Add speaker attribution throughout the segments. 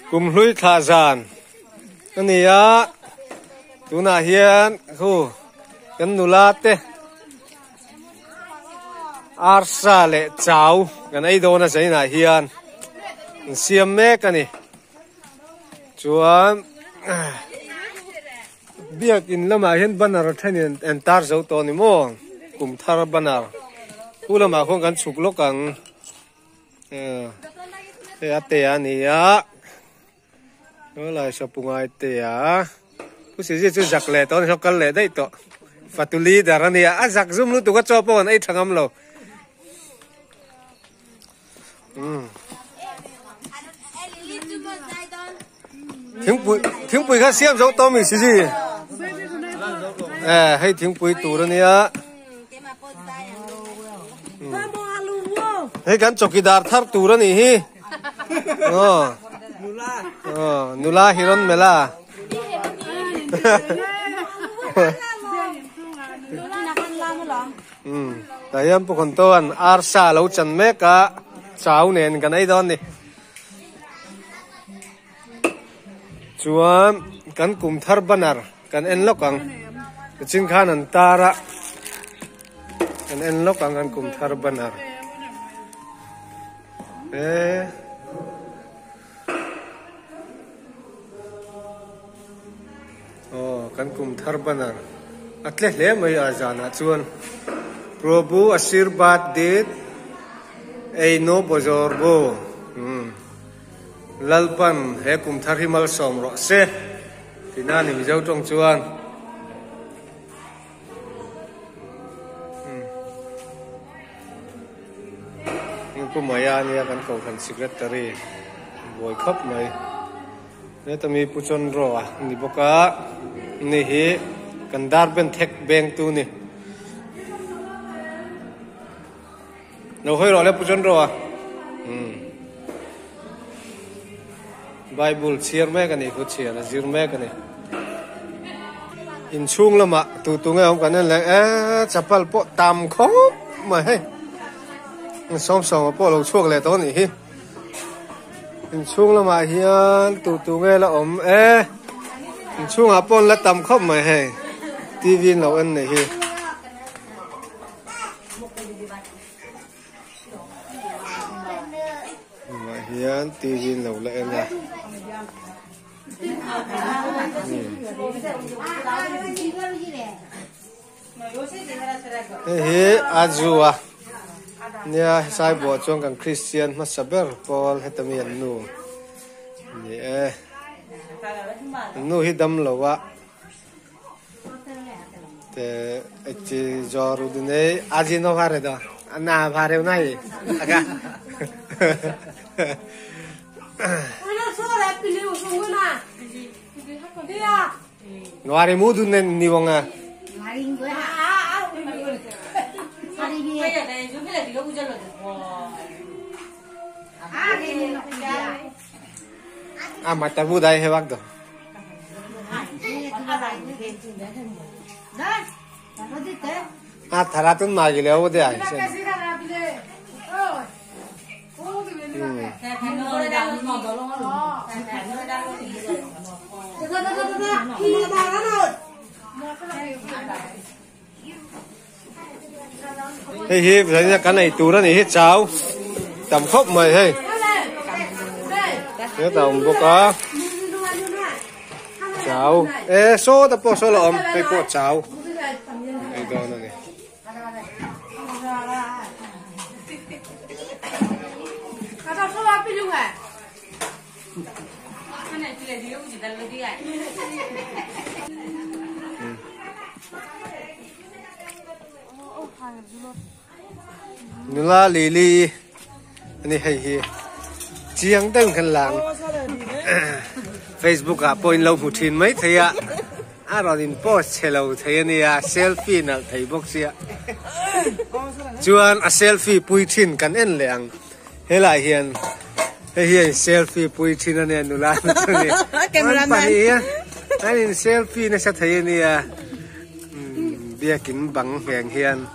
Speaker 1: cùng lui thả giàn cái này á tu na hiền khu cái nụ la tê arsa lệ cháu cái này đâu na thấy na hiền xiêm mẹ cái này chuan biak in lama hian banar thanin entar zo to ni mo kum thar banar ulama khong kan chuk lokang te ate ania ola sapungai te a ku se chu jak le to ni kal le dai to fatuli darania a jak zum lu tu ka chopon ai thangam lo tiếng bùi khác xem giống to mình xí gì hay tiếng bùi tủ đó nè hay gắn chọc cái đar thar tủ đó nè nula hiron mela tại em phụ con tôi arsa lâu chân mẹ cả cháu nền cái này đó nè chuan kan kum thar banar kan en lokang chin khan an tara kan en lokang kan kum thar banar kan kum thar banar atle hle mai azana chuan prabhu ashirbat det ei no bozor bo lalpan he kum thar himal som ro se tina ni mi jau tong chuan ku maya ni kan ko kan secretary boy khop mai ne tami puchon ro ni boka ni hi kan dar ben thek bank tu ni no hoi ro le puchon ro Bible cheer me cái này có cheer là zir me cái này in chung lama tu tu nghe ông cái này là chapal po tam khóc mà hay xong xong po lâu chuộc lại đó nhỉ in chung lama hiền tu tu nghe là ông in chung apon là tam khóc mà hay tivi lâu anh này hi hiền tivi lâu lại anh à he azua nia sai bo chong kan Christian ma saber Paul hetamian nu ni nu hi dam lowa te echi joru dine aji no vare da na vare nai aga Ngari mudu nen ni wonga. Mata budai he waktu. Tharatun magile ode ai. Hey hi, thấy cái này tú đó này hết cháo, tầm khóc mày hey. Nhớ tầm có cháo, số tập bộ số lợm, cái bộ cháo, đây đó này. Nula lili, ini hay hi, chiang teng kan lang, Facebook à, point lâu một thiên mấy thấy ạ, rồi in post hello thấy này à, selfie nào thấy box ạ, chuan selfie pui thiên kan en leng, hay lại hiền selfie pui thiên này nula này, cameraman, anh selfie này sẽ thấy này à, bia kính bằng hẹn hiền.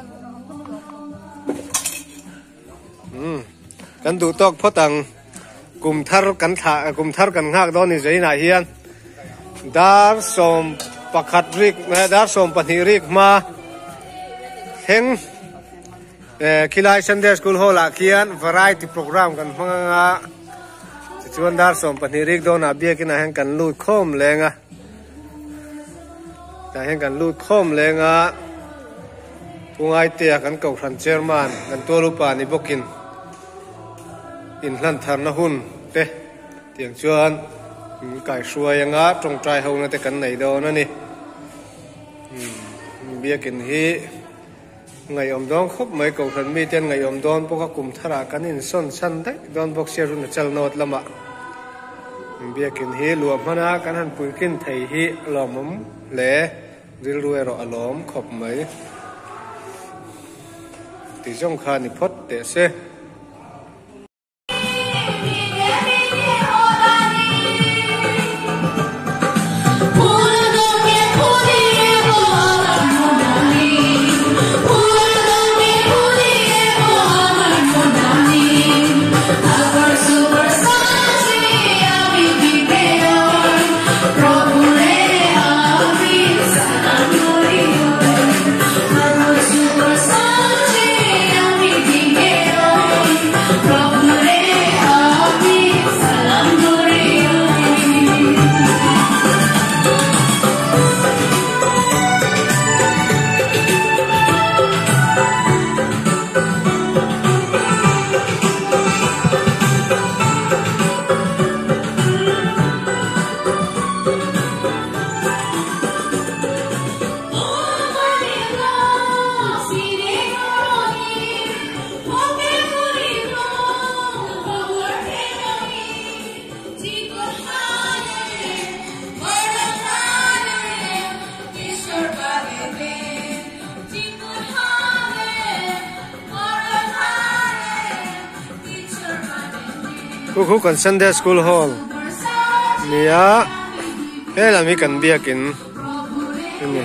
Speaker 1: Kan du tok photang kum thar kan ngak do ni zai na hian dar som pakhat rik dar som pani rik ma heng Kilai Sunday School Hall akian variety program kan manga chuan dar som pani rik do na bia kina heng kan lut khom lenga ta heng kan lut khom lenga pungai te kan ko than chairman kan tolu pa ni bokin in hlan thar na hun te tiang chuan kai suayanga tong trai ho na te kan nei do na ni bia kin hi ngày om don khop mai ko than mi ten ngày om don poka kum thara kan in son san dai don bok se run chal not lama bia kin hi luam hana kan han pui kin thei hi lomum le ril ruai ro alom khop mai ti jong kha ni phot te se Khu kan Sunday School Hall nia hela mi kan biakin ini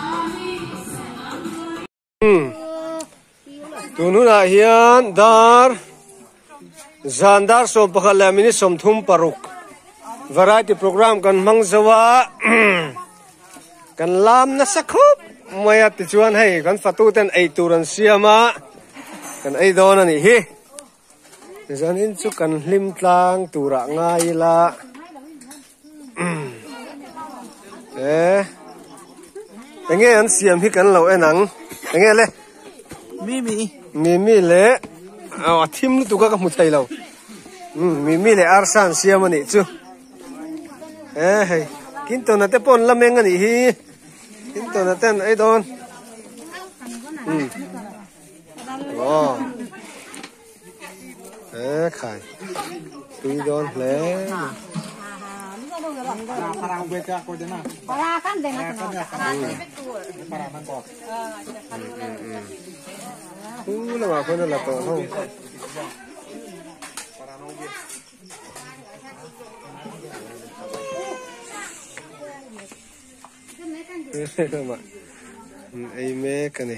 Speaker 1: tununa hian dar zandar som pakhala mini som thum paruk variety program kan mangzawa kan lam na sakhop maya ti chuan hei kan fatu ten ei turan siama kan ei don ani hi zan in chu kan hlim tlang tura ngai la enge an siam hi kan lo enang enge le mi le a thim lu tu ka mu thai lo mi le arsan siam ani chu hei kin to na te pon la meng ani hi kin to na ten ai don khai tùy đón lẽ parang beka ko dena parakan dena parang ko la ma ko la to ho ma ai me kane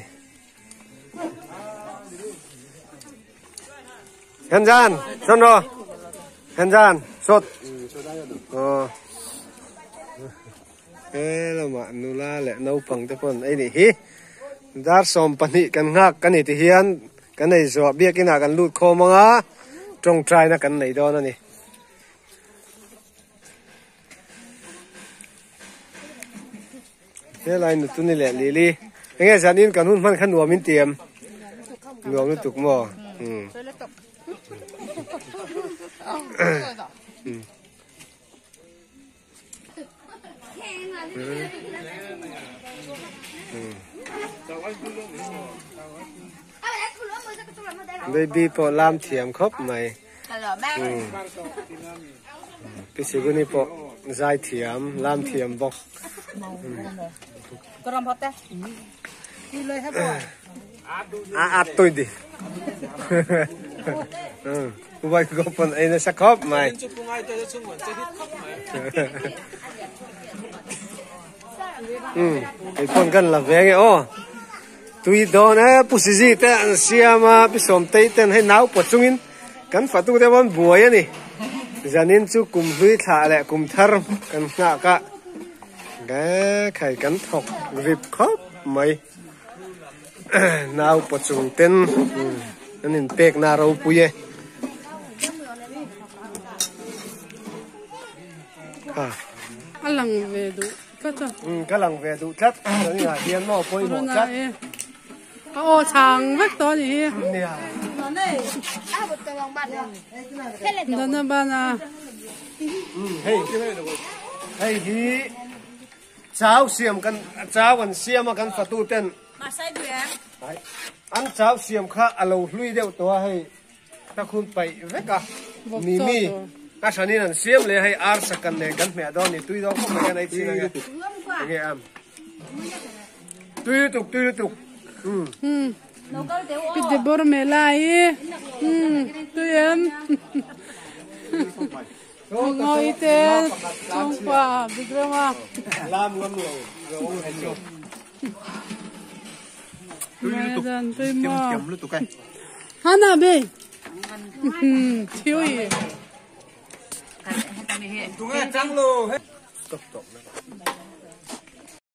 Speaker 1: Henjan, Sondro, Henjan, sốt. Là mà nula lệ nấu bằng thế con ấy hi. Dar som pani kan ngak kan ti hian kan nei zo bia kina kan lut kho manga trong trai na kan nei do na ni. Thế lại tu ni lệ li. Nghe zanin kan hun man khan nuam min tiam. Nuam nu tuk mo. Baby po lam thiam khop mày. Cái gì cái này po dai thiam lam thiam bọc.
Speaker 2: Còn hot đấy. Đi lấy hết rồi.
Speaker 1: Tôi đi. Vậy có phần ấy nó sắc khóc mày. Cái phần gần là về cái ô. Tùy đó nè, pussy gì thế, xem mà bị sớm tây tên hay náo bật xuống in, cắn phải tu theo con bùa ấy nè. giờ nên chú cùng với thả lại cùng thơm cần ngạ cả cái khai cắn thọc rịp khóc mấy nào bắt chung tên nên bẹc nào rau puye
Speaker 2: anh lằng về đủ cất cho
Speaker 1: cái lằng về đủ chất rồi là điên mò quay mò chất
Speaker 2: ô chẳng vắt to gì nó nó ban à
Speaker 1: hay hi cháo xiêm cần xiêm mà cần phát tu tên
Speaker 2: mà sai bữa
Speaker 1: ăn cháo xiêm khá alo lui đều to hay ta khun bay vét cả mì mì ta sáng nay ăn xiêm lấy hay ar sakan lấy cần mẹ đó này tuy đó không phải cái này chi này nghe am tuy tục
Speaker 2: cái gì bor mẹ lại tôi em ngồi tên trong pa bị cái mà
Speaker 1: làm ngâm rồi ông hay chưa
Speaker 2: mẹ dần tôi mà
Speaker 1: lúc tụi cái
Speaker 2: Hana be thiếu gì
Speaker 1: tụi cái trắng luôn hết